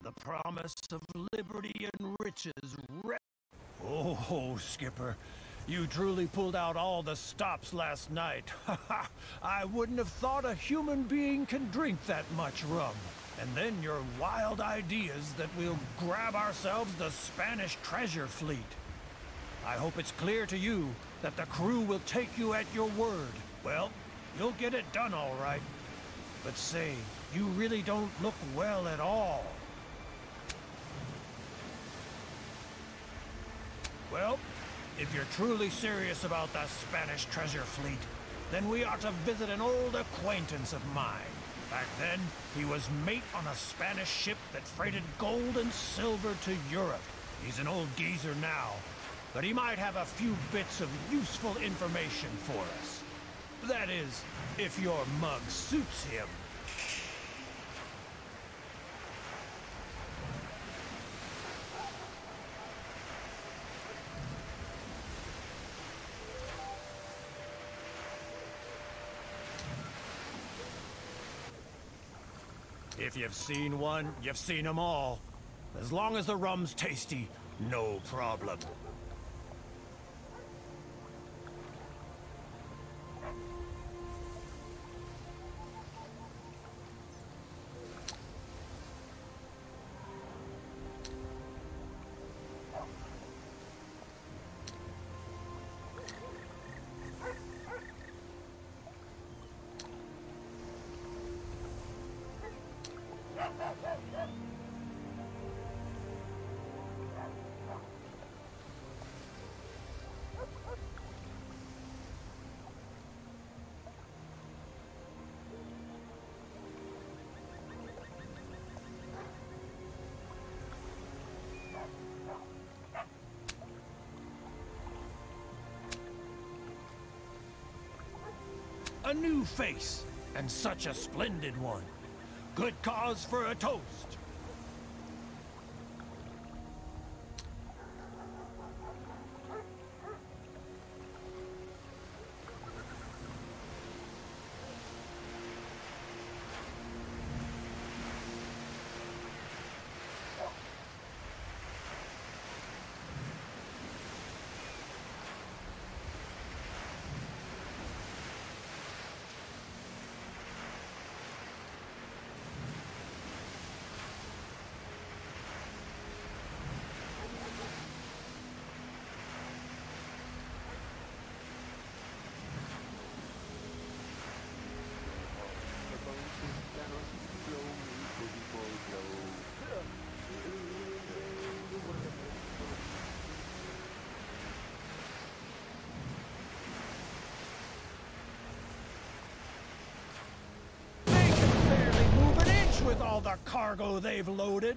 The promise of liberty and riches. Oh, Skipper, you truly pulled out all the stops last night. I wouldn't have thought a human being can drink that much rum. And then your wild ideas that we'll grab ourselves the Spanish treasure fleet. I hope it's clear to you that the crew will take you at your word. Well, you'll get it done all right. But say, you really don't look well at all. Well, if you're truly serious about the Spanish treasure fleet, then we ought to visit an old acquaintance of mine. Back then, he was mate on a Spanish ship that freighted gold and silver to Europe. He's an old geezer now, but he might have a few bits of useful information for us. That is, if your mug suits him. If you've seen one, you've seen them all. As long as the rum's tasty, no problem. A new face, and such a splendid one. Good cause for a toast. With all the cargo they've loaded.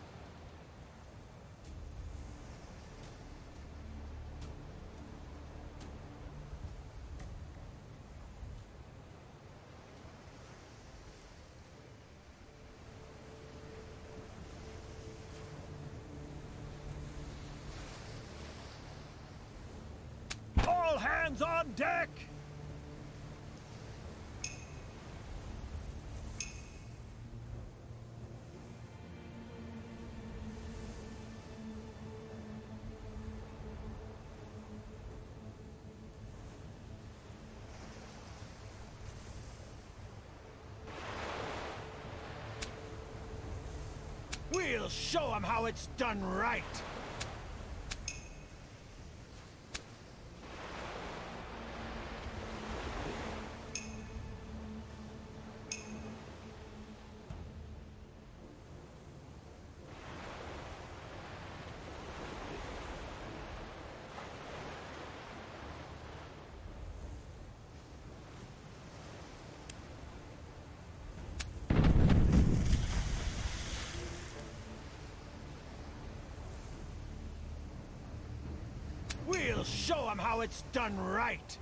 All hands on deck! We'll show them how it's done right! We'll show them how it's done right!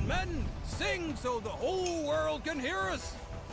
Men, sing so the whole world can hear us!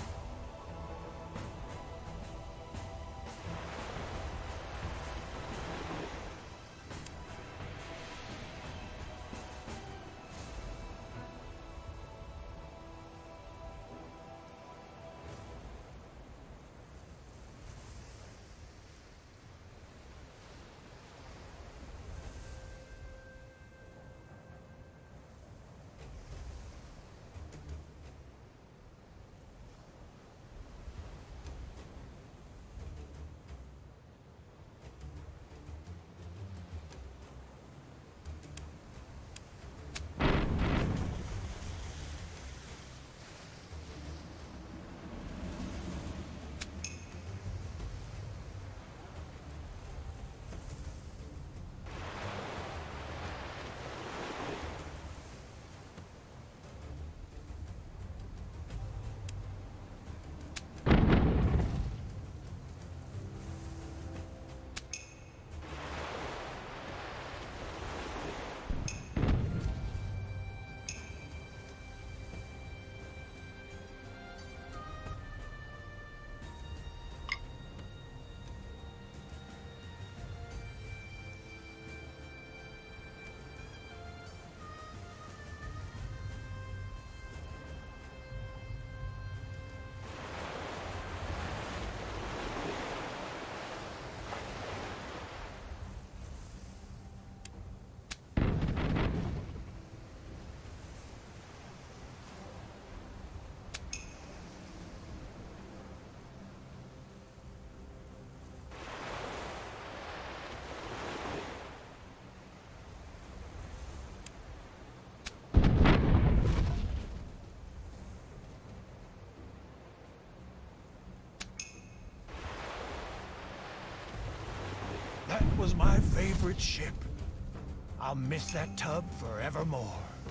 That was my favorite ship. I'll miss that tub forevermore.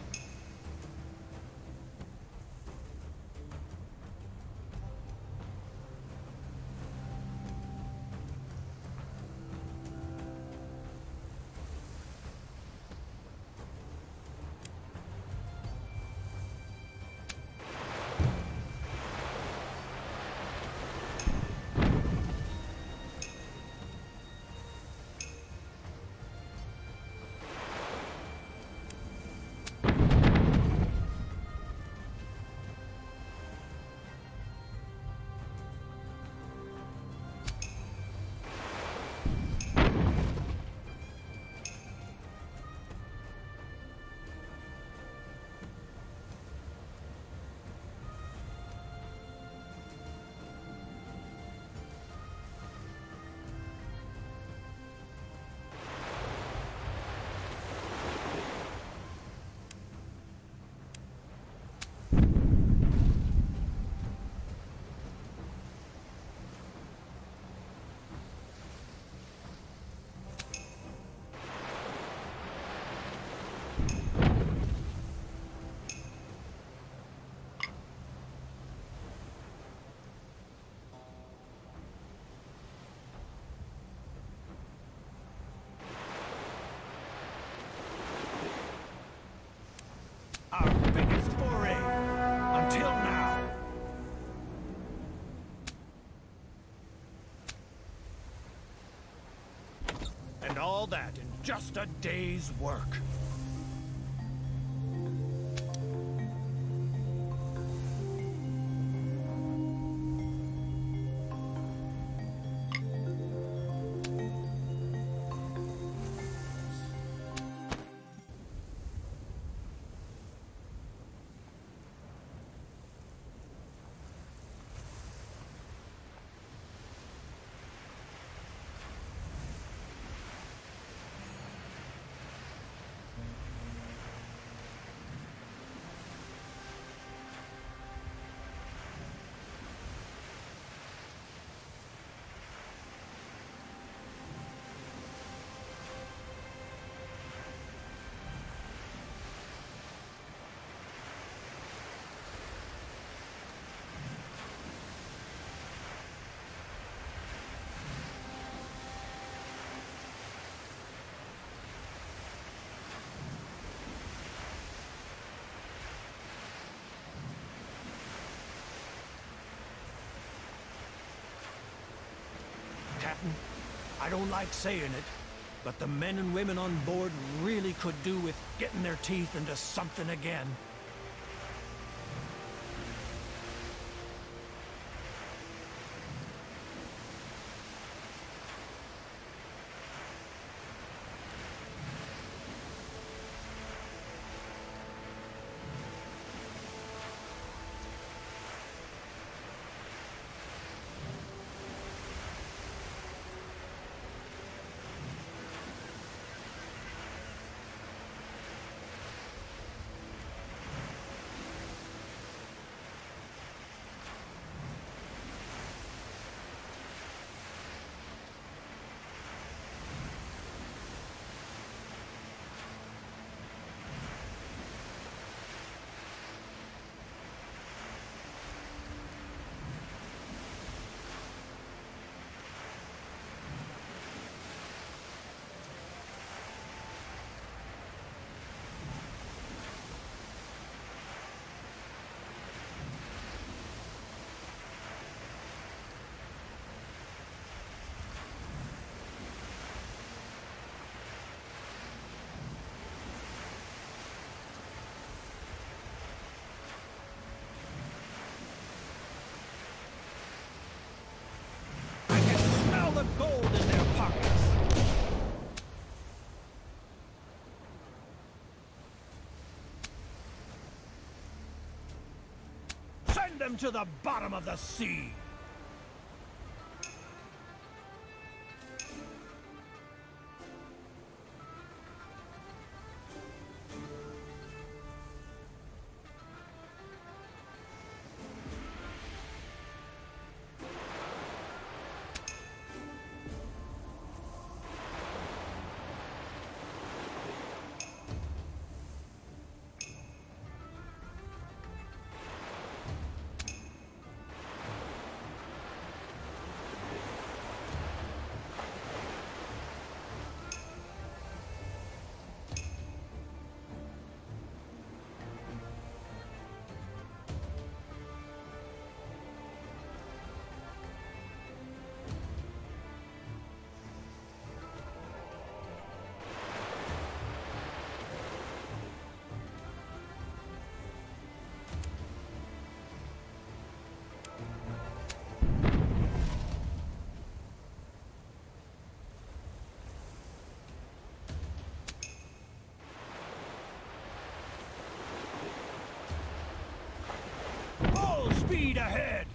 Our biggest foray until now. And all that in just a day's work. I don't like saying it, but the men and women on board really could do with getting their teeth into something again. The gold in their pockets. Send them to the bottom of the sea. Full speed ahead!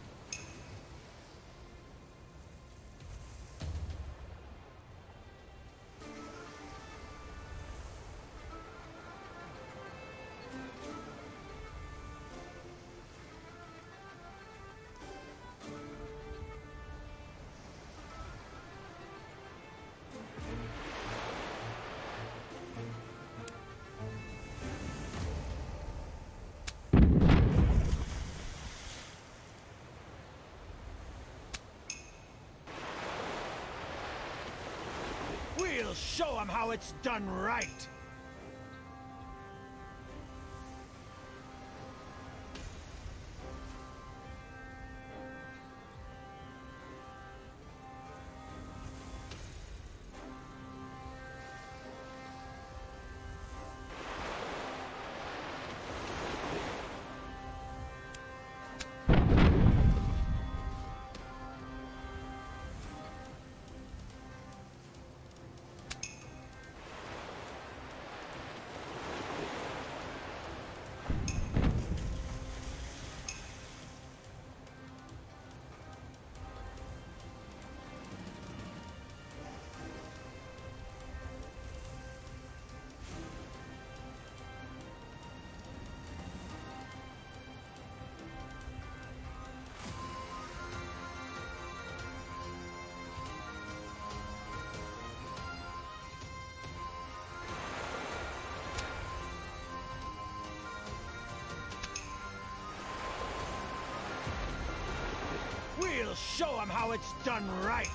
We'll show them how it's done right! We'll show them how it's done right!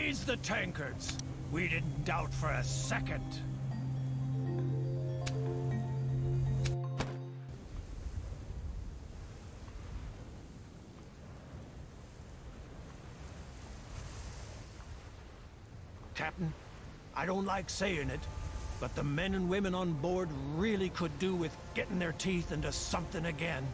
Raise the tankards. We didn't doubt for a second. Captain, I don't like saying it, but the men and women on board really could do with getting their teeth into something again.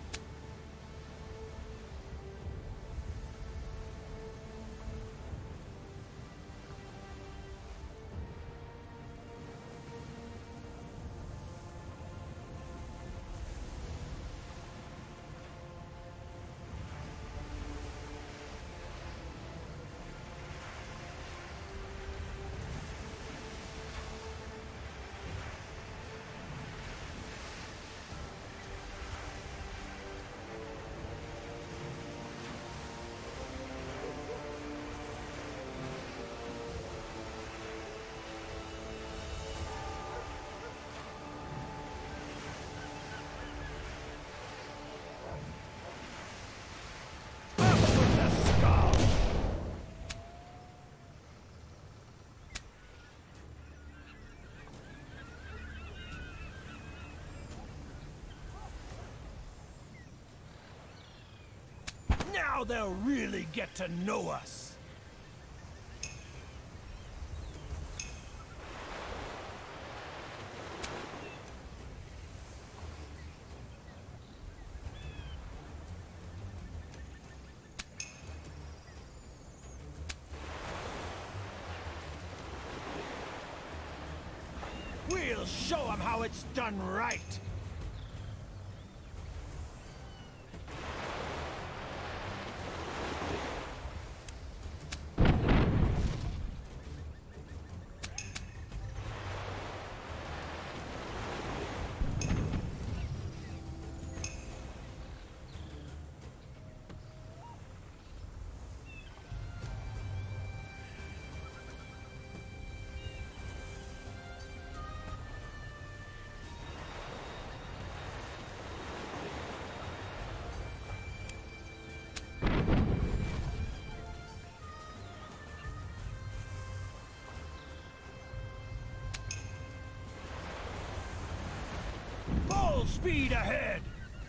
Now they'll really get to know us. We'll show them how it's done right. Full speed ahead!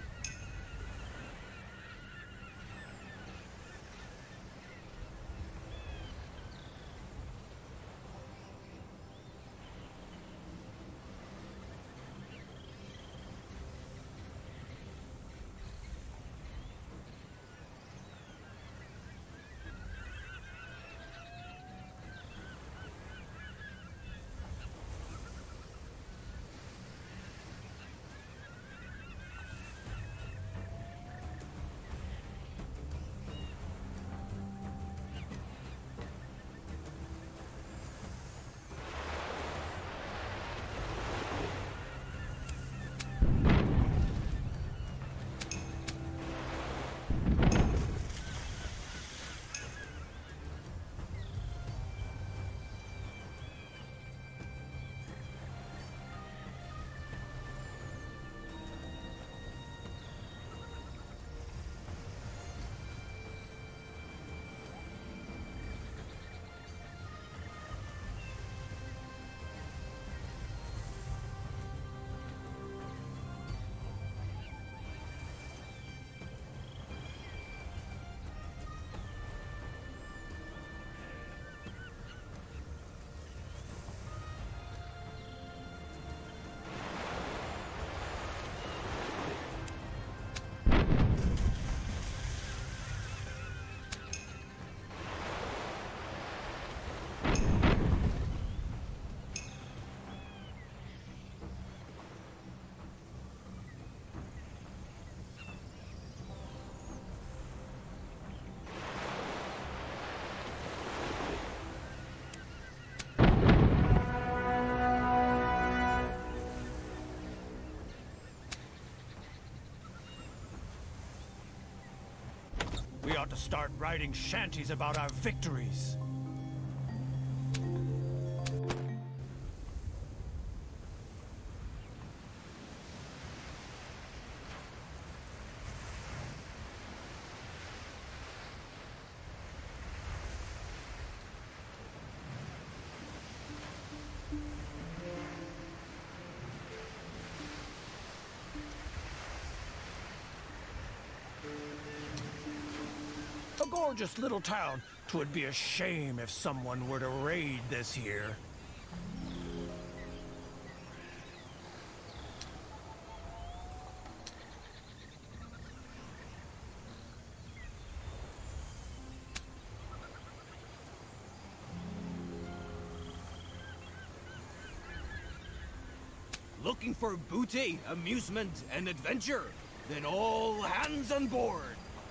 We ought to start writing shanties about our victories. gorgeous little town. 'Twould be a shame if someone were to raid this here. Looking for booty, amusement, and adventure? Then all hands on board!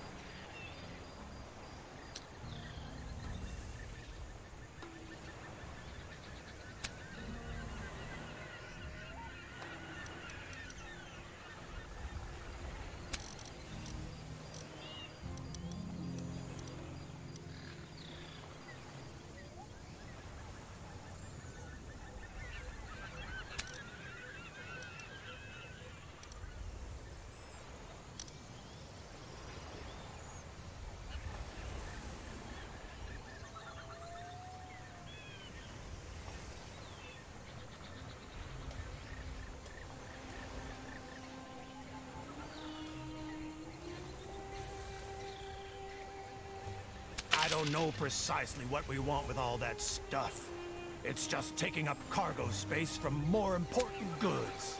I don't know precisely what we want with all that stuff. It's just taking up cargo space from more important goods.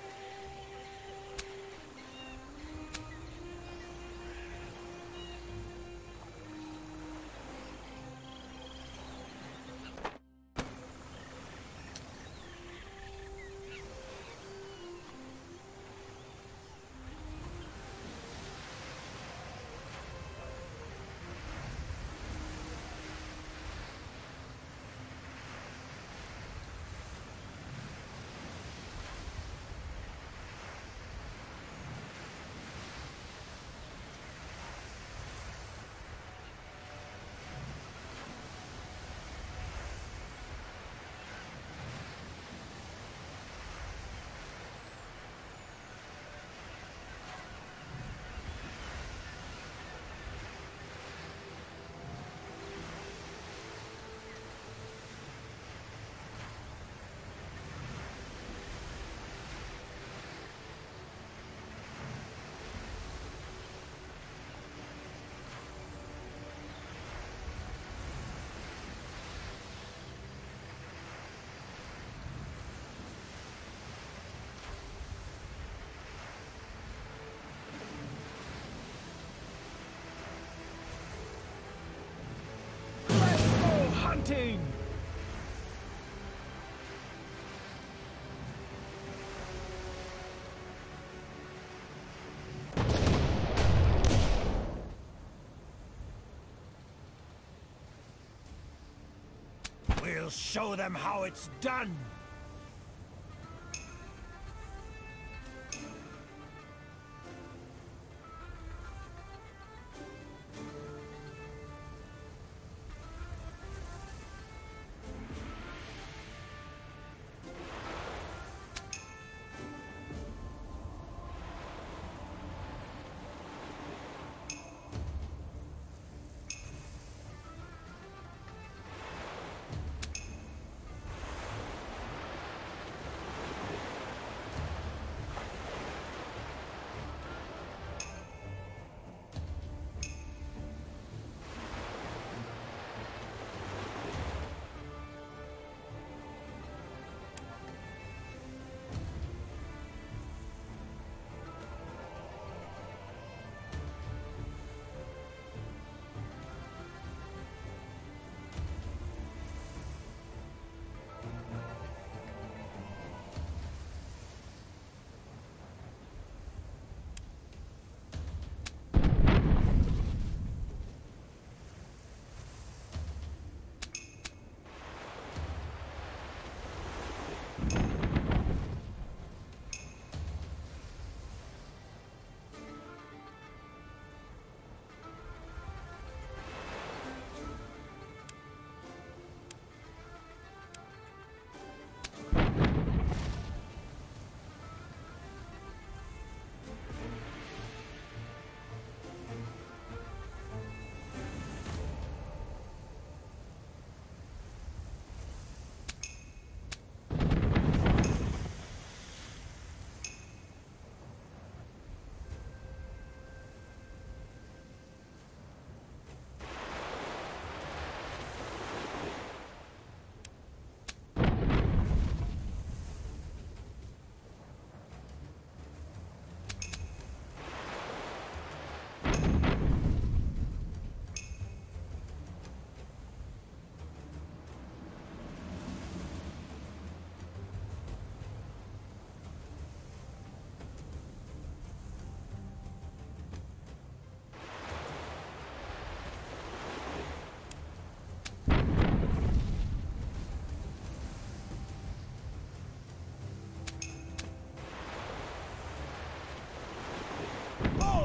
Hunting! We'll show them how it's done!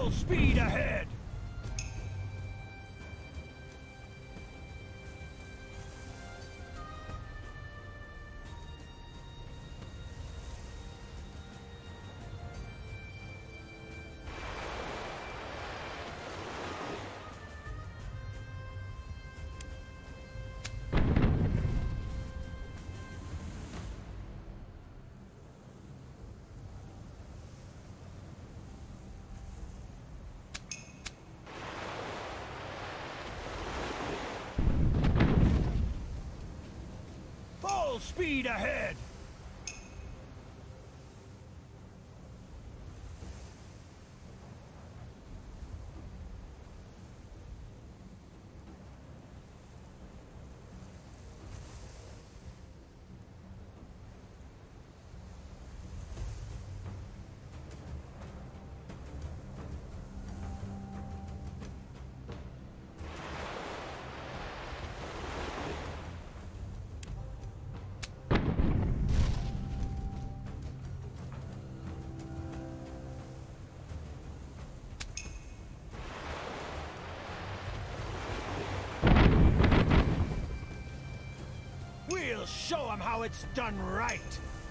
Full speed ahead! Full speed ahead! We'll show them how it's done right!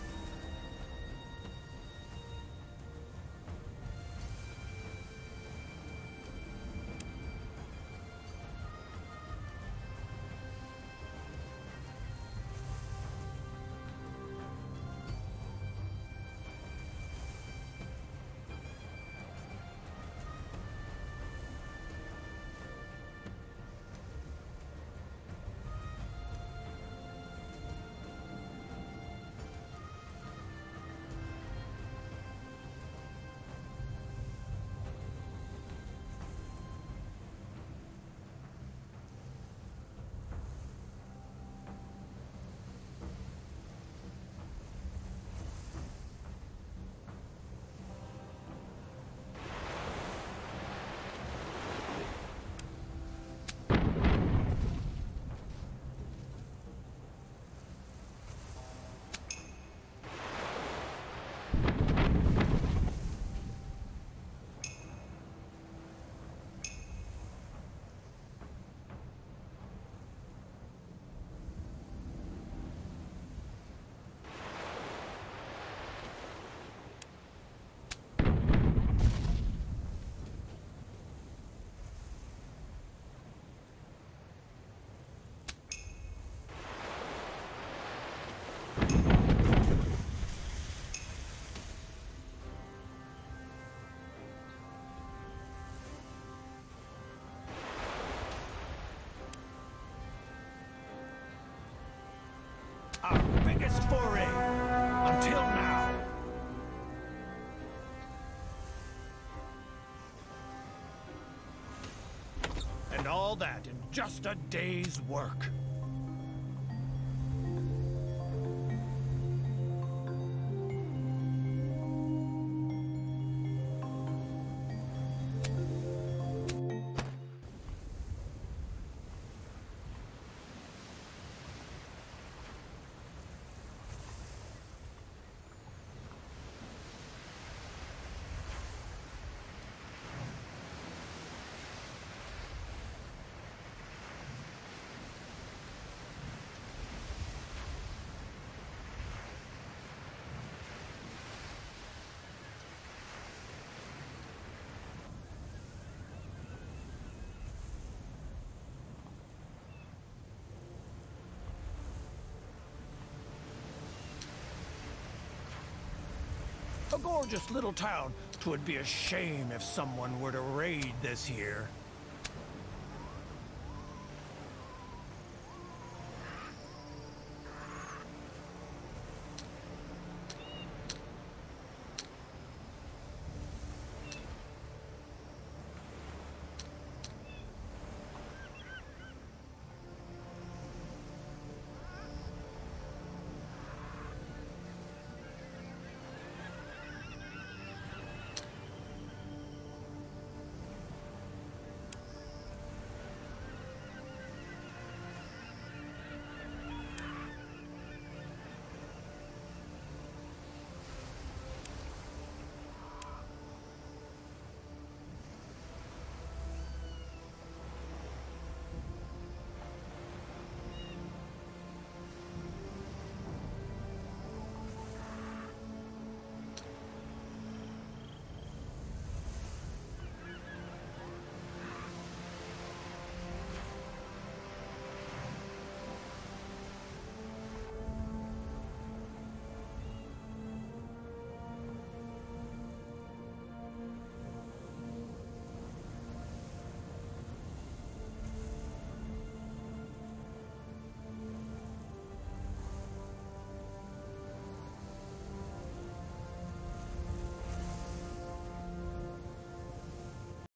Our biggest foray until now. And all that in just a day's work. A gorgeous little town. 'Twould be a shame if someone were to raid this here.